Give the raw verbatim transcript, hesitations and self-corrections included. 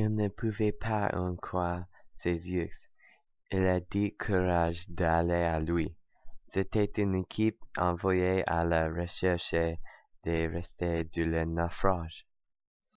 Il ne pouvait pas en croire ses yeux. Il a dit courage d'aller à lui. C'était une équipe envoyée à la recherche des restes du naufrage.